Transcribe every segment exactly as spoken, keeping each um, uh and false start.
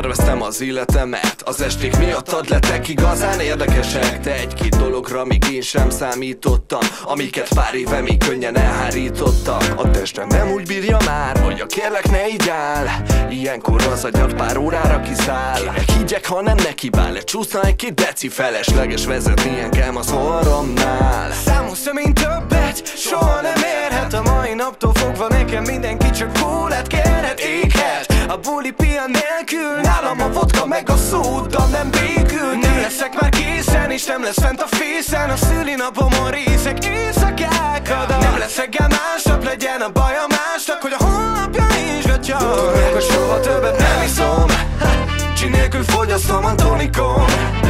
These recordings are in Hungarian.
terveztem az életemet, az esték miattad lettek igazán érdekesek. De egy-két dologra még én sem számítottam, amiket pár éve még könnyen elhárítottam. A testem nem úgy bírja már, hogy a kérlek ne így áll. Ilyenkor az agyad pár órára kiszáll. Kérek higgyek, ha nem nekibál, lecsúszna egy-két deci, felesleges vezetni engem az orromnál. Számoztam én többet, soha nem érhet. A mai naptól fogva nekem mindenki csak kólát kérhet, éghet. A buli pian nélkül, nálam a vodka meg a szóda nem békül. Nem leszek már készen, és nem lesz fent a fészen. A szülinapomon részek éjszakákat. Nem leszek el másnap, legyen a baja másnak, hogy a honlapja is gatya. Tudják, hogy soha többet nem iszom, csi nélkül fogyasztom a tonikom.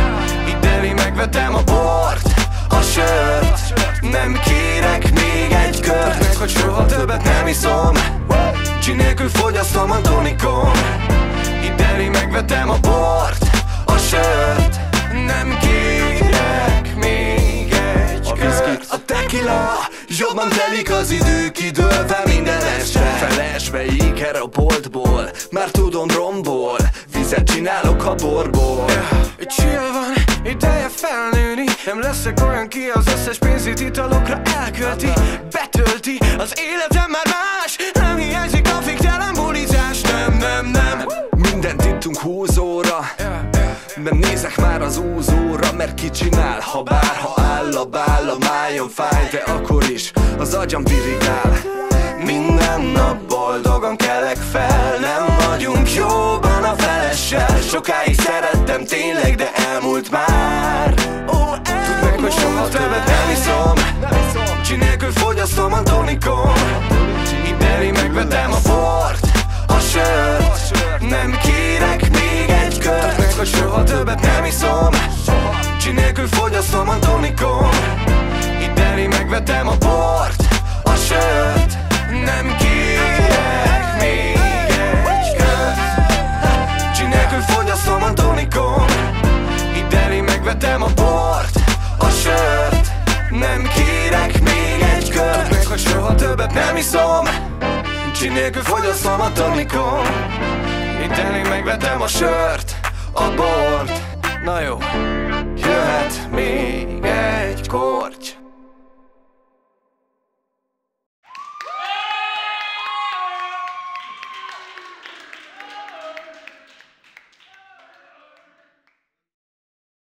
Ideli megvetem a bort, a sört, nem kérek még egy kört. Meg hogy soha többet nem iszom, csi nélkül fogyasztom a tonikom. Ideli megvetem a bort, a sört, nem kérek még egy kört. A tequila jobban telik az idő, kidőlve minden este. Felesve éker a boltból, már tudom romból, vizet csinálok a borból. yeah. Chill van, ideje felnőni. Nem leszek olyan, ki az összes pénzét italokra elkölti. Betölti, az életem már más. Nem hiányzik a végtelen bulizás. Nem, nem, nem. Mindent ittunk húzóra, nem nézek már az úzóra, mert ki csinál, ha bár, ha áll a bál, a májon fáj, de akkor is az agyam dirigál. Minden nap boldogan kelek fel, nem vagyunk jóban a felessel. Sokáig szerettem tényleg, de elmúlt már. Ó, tudd meg, hogy soha többet nem iszom, csi nélkül fogyasztom a tonikom. Ideli megvetem a bort, a sört, nem kérek még egy kört. Meg hogy soha többet nem iszom, csi nélkül fogyasztom a tonikom. Ideli megvetem a bort, a sört, nem kérek még egy kört. Csi nélkül fogyasztom a tonikom. Ideli megvetem a bort, a sört, nem kérek még egy kört. Meg hogy soha többet nem iszom, csi nélkül fogyasztom a tonikom. Ideli megvetem a sört, a bort. Na jó, jöhet még